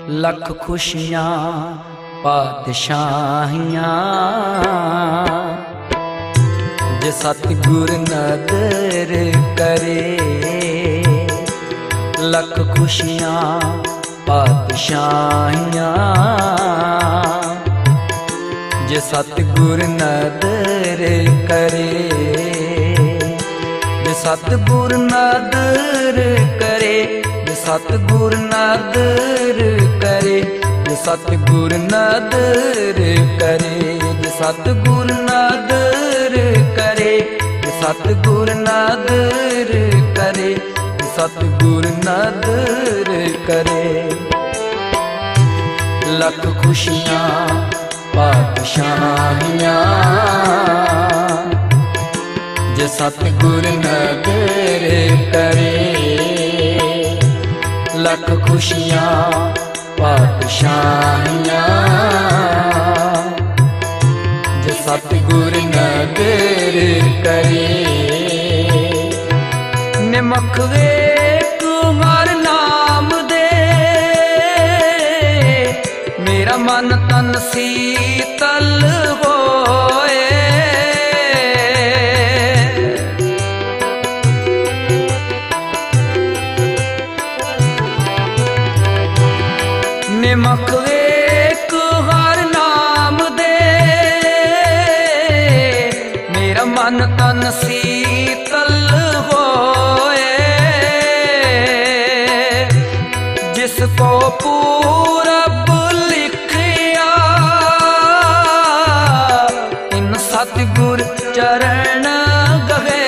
लख खुशियां पातशाहियां जे सतगुर नदर करे। लख खुशियां पातशाहियां जे सतगुर नदर करे। जे सतगुर नदर करे, जे सतगुर नदर करे, जे सतगुर नदर करे, जे सतगुर नदर करे, जे सतगुर नदर करे, जे सतगुर नदर करे। लख खुशियां पातशाहियां जे सतगुर नदर करे। लख खुशियां पातशाहियां जे सतगुर नदर करे। निमख वेख हर नाम दे, मेरा मन तन शीतल होए। निमख वेख हर नाम दे, मेरा मन तन शीतल होए। जिसको पूरब लिखिया इन सतगुर चरण गहे।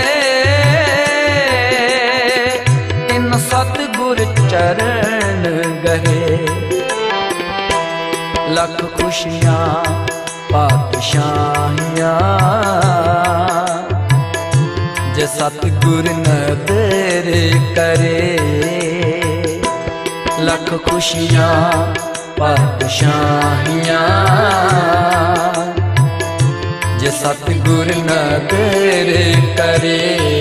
इन सतगुर चरण गहे। लख खुशियां पातशाहियां जे सतगुर नदर करे। लख खुशियां पातशाहियां जे सतगुर नदर करे।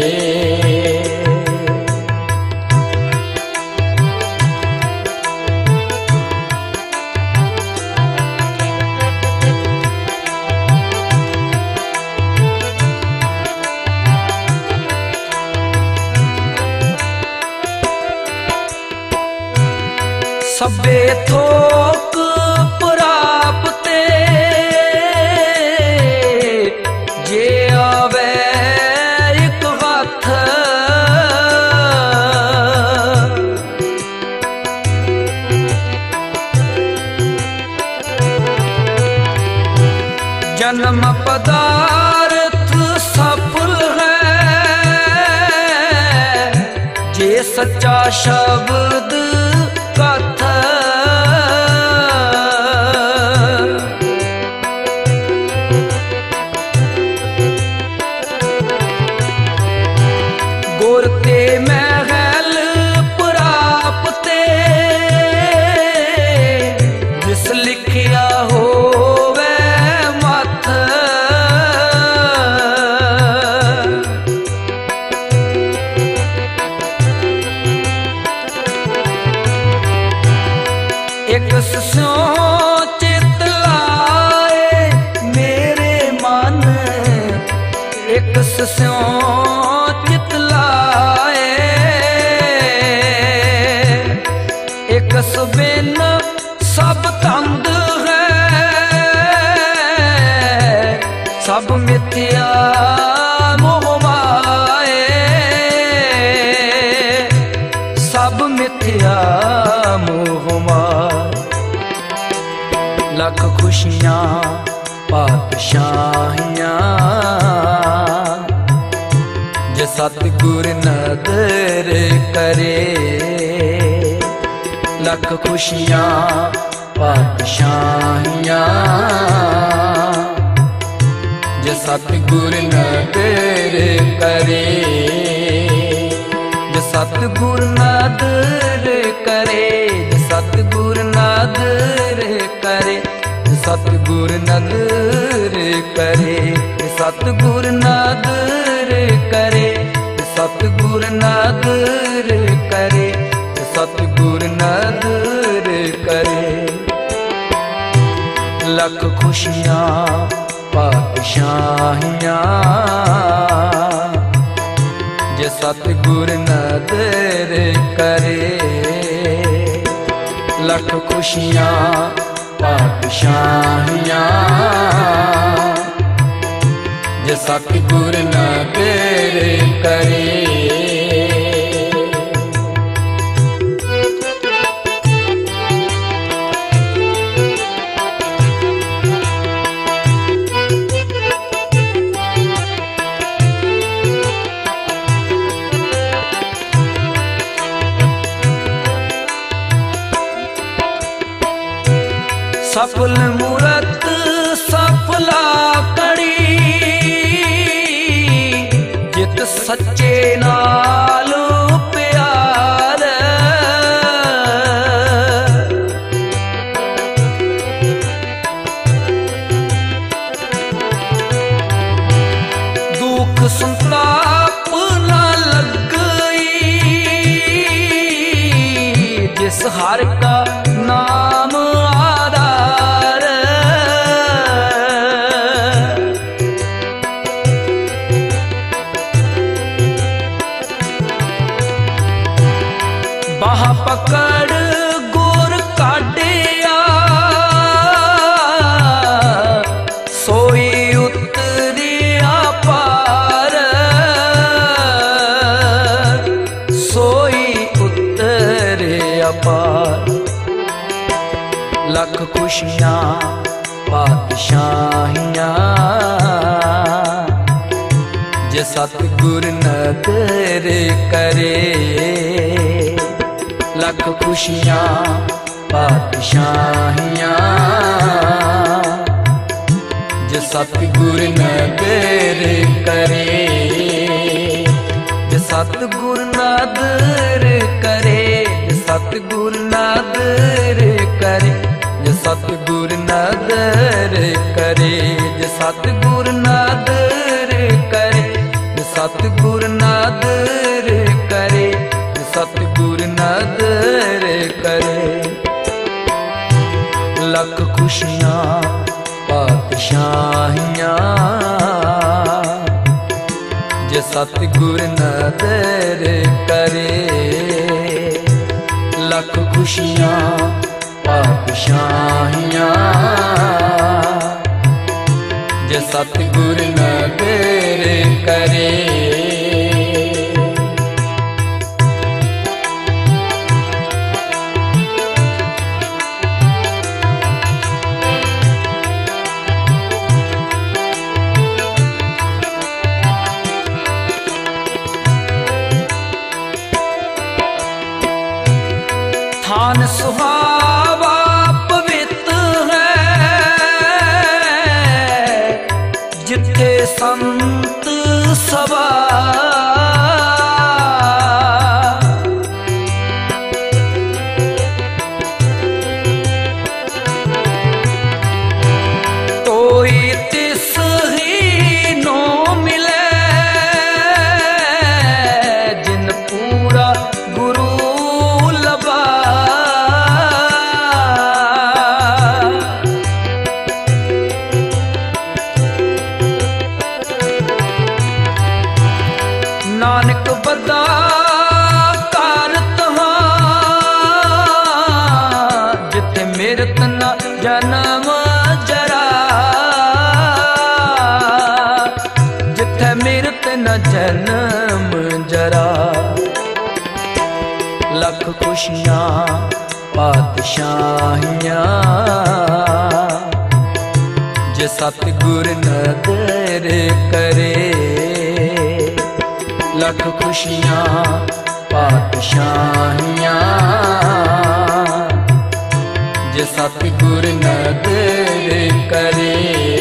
सबे थोक प्राप्ते जे आवे एक हथ। जन्म पदार्थ सफल है जे सच्चा शब्द कथ। गुरते महल प्राप्ते जिस लिखिया होवे मथ। एक स्यों चित लाए मेरे मन, एक स्यों चित लाए। एक सुबिन सब तंद है, सब मिथ्या मोह माए। सब मिथ्या मोह माए। लख खुशियां पातशाहियां जे सतगुर नदर करे। लख खुशियां पातशाहियां जे सतगुर नदर करे। जे सतगुर नदर करे, जे सतगुर नदर करे, जे सतगुर नदर करे, जे सतगुर नदर करे, जे सतगुर नदर करे, जे सतगुर नदर करे। खुशियां पातशाहियां जे सतगुर नदर करे। लख खुशियां पातशाहियां जे सतगुर नदर करे। सफल मूरत सफला कड़ी जित सच्चे नाल प्यार। दुख संताप ना लगई जिस हर का नाम पकड़ गुर काटिया सोई उतरिया पार। सोई उतरिया पार। लख खुशियां पातशाहियां जे सतगुर नदर करे। लख खुशियां पातशाहियां जे सतगुर नदर करे। जे सतगुर नदर करे। जे सतगुर नदर करे। जे सतगुर नदर करे। जे सतगुर नदर करे। जे सतगुर नदर करे। सतगुर नदर करे। लख खुशियां पातशाहियां जे सतगुर नदर करे। लख खुशियां पातशाहियां जे सतगुर नदर करे। थान सुहावा पवित्र है जिथे संत सभा। कोई तिस ही नो मिले जिन पूरा गुरु नानक बदा कारत जिथे मेरत न जन्म जरा। जिथे मेरत न जन्म जरा। लख खुशियां पातशाहियां जे सतगुर नदर करे। लख खुशियां पातशाहियां जे सतगुर नदर करे।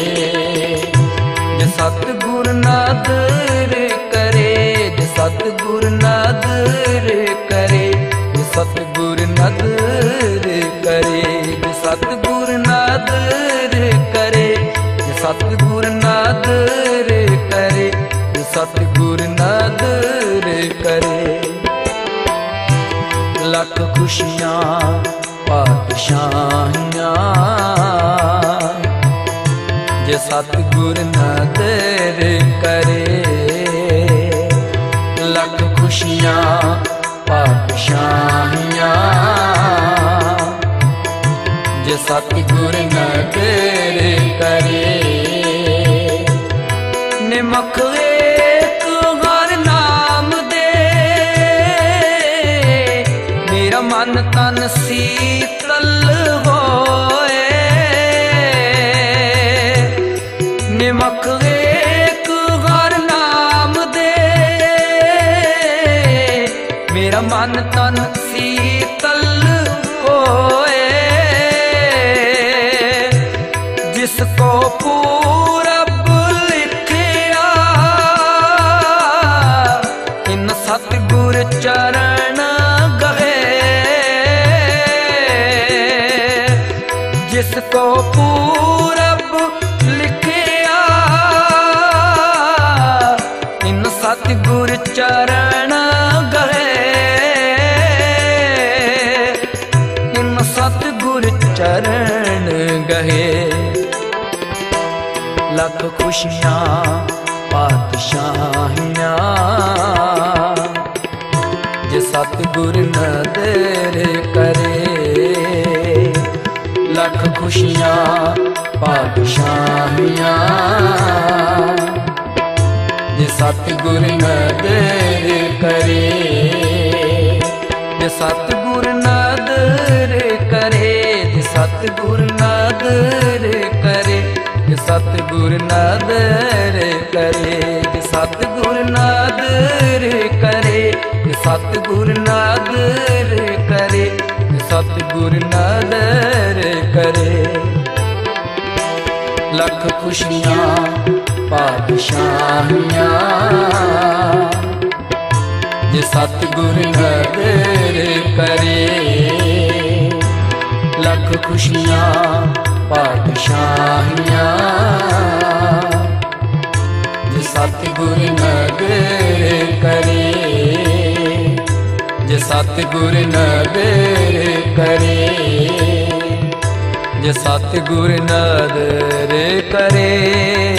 जे सतगुर नदर करे। जे सतगुर नदर करे। जे सतगुर नदर करे। जे सतगुर नदर करे। जे सतगुर नदर करे। जे सतगुर नदर करे। लख खुशियां पातशाहियां सतगुर नदर करे। लख खुशियां पातशाहियां जे सतगुर नदर करे। निमख एक हर नाम दे मेरा मन तन शीतल होए। निमख एक हर नाम दे मेरा मन तन शीतल होए। जिसको पूरब लिखिया इन सतगुर चरण गए। जिसको पूरब लिखिया इन सतगुर चरण गए। इन सतगुर चरण गए। लख खुशियां पातशाहियां जे सतगुर नदर करे। लख खुशियां पातशाहियां जे सतगुर नदर करे। जे सतगुर नदर करे। जे सतगुर नदर करे। जे सतगुर नदर करे। जे सतगुर नदर करे। जे सतगुर नदर करे। जे सतगुर नदर करे। लख खुशियां पातशाहियां जे सतगुर नदर करे। लख खुशियां पातशाहियां जे सतगुर नदर करे। जे सतगुर नदर करे। जे सतगुर नदर करे।